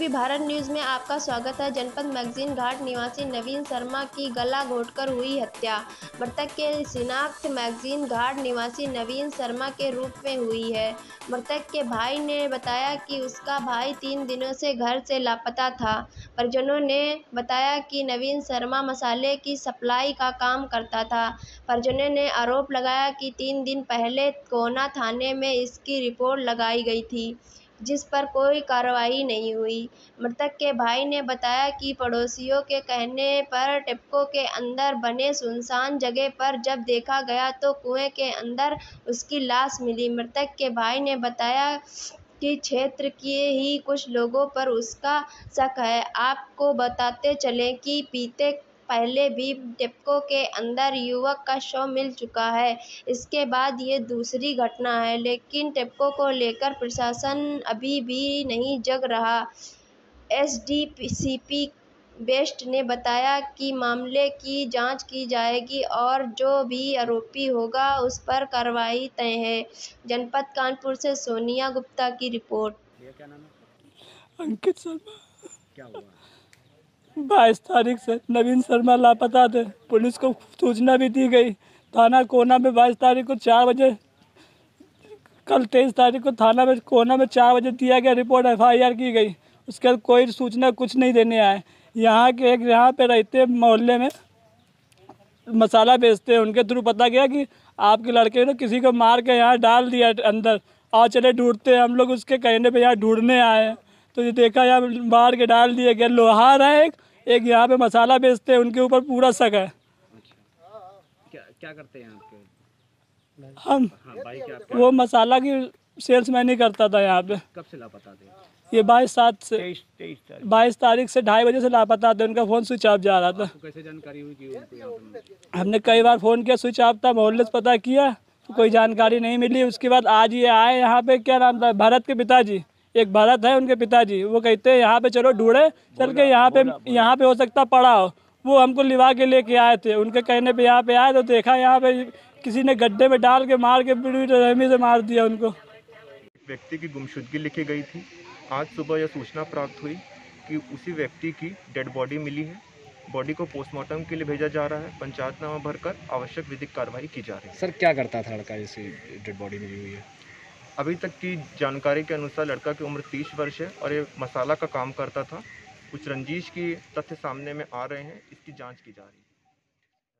ABP Bharat news में आपका स्वागत है। जनपद मैगजीन घाट निवासी नवीन शर्मा की गला घोंटकर हुई हत्या। मृतक की शिनाख्त मैगजीन घाट निवासी नवीन शर्मा के रूप में हुई है। मृतक के भाई ने बताया कि उसका भाई 3 दिनों से घर से लापता था। परिजनों ने बताया कि नवीन शर्मा मसाले की सप्लाई का काम करता था। परिजनों ने आरोप लगाया कि 3 दिन पहले कोना थाने में इसकी रिपोर्ट लगाई गई थी, जिस पर कोई कार्रवाई नहीं हुई। मृतक के भाई ने बताया कि पड़ोसियों के कहने पर टिप्को के अंदर बने सुनसान जगह पर जब देखा गया तो कुएं के अंदर उसकी लाश मिली। मृतक के भाई ने बताया कि क्षेत्र के ही कुछ लोगों पर उसका शक है। आपको बताते चलें कि बीते पहले भी टिप्को के अंदर युवक का शव मिल चुका है। इसके बाद ये दूसरी घटना है, लेकिन टिप्को को लेकर प्रशासन अभी भी नहीं जग रहा। एसडीसीपी वेस्ट ने बताया कि मामले की जांच की जाएगी और जो भी आरोपी होगा उस पर कार्रवाई तय है। जनपद कानपुर से सोनिया गुप्ता की रिपोर्ट। भैया क्या नाम है? अंकित शर्मा। क्या हुआ? 22 तारीख से नवीन शर्मा लापता थे। पुलिस को सूचना भी दी गई। थाना कोना में 22 तारीख को 4 बजे, कल 23 तारीख को थाना में कोना में 4 बजे दिया गया रिपोर्ट, FIR की गई। उसके बाद कोई सूचना कुछ नहीं देने आए। यहाँ के एक यहाँ पे रहते मोहल्ले में मसाला बेचते हैं, उनके थ्रू पता गया कि आपके लड़के ने किसी को मार के यहाँ डाल दिया अंदर, और चले ढूंढते हैं। हम लोग उसके कहने पे यहाँ ढूंढने आए हैं तो ये देखा यहाँ मार के डाल दिया गया। लोहार है एक यहाँ पे मसाला बेचते हैं, उनके ऊपर पूरा शक है। अच्छा, क्या क्या करते हैं आपके? हम हाँ भाई, क्या वो मसाला की सेल्समैन ही करता था यहाँ पे। कब से लापता थे? ये 22/7 से 22 तारीख से 2:30 बजे से लापता थे। उनका फ़ोन स्विच ऑफ जा रहा था। आपको कैसे जानकारी हुई कि उनको यहाँ पे? हमने कई बार फ़ोन किया, स्विच ऑफ था। मोहल्ले से पता किया तो कोई जानकारी नहीं मिली। उसके बाद आज ये आए यहाँ पे, क्या नाम था, भरत के पिताजी, एक भरत है उनके पिताजी, वो कहते हैं यहाँ पे चलो ढूंढे चल के, यहाँ पे हो सकता पड़ा हो। वो हमको लिवा के लेके आए थे। उनके कहने पे यहाँ पे आए तो देखा यहाँ पे किसी ने गड्ढे में डाल के मार के बेरहमी से मार दिया उनको। व्यक्ति की गुमशुदगी लिखी गई थी। आज सुबह यह सूचना प्राप्त हुई कि उसी व्यक्ति की डेड बॉडी मिली है। बॉडी को पोस्टमार्टम के लिए भेजा जा रहा है। पंचायतनामा भरकर आवश्यक विधिक कार्रवाई की जा रही है। सर क्या करता था लड़का जिससे डेड बॉडी मिली हुई है? अभी तक की जानकारी के अनुसार लड़का की उम्र 30 वर्ष है और ये मसाला का काम करता था। कुछ रंजिश की तथ्य सामने में आ रहे हैं, इसकी जांच की जा रही है।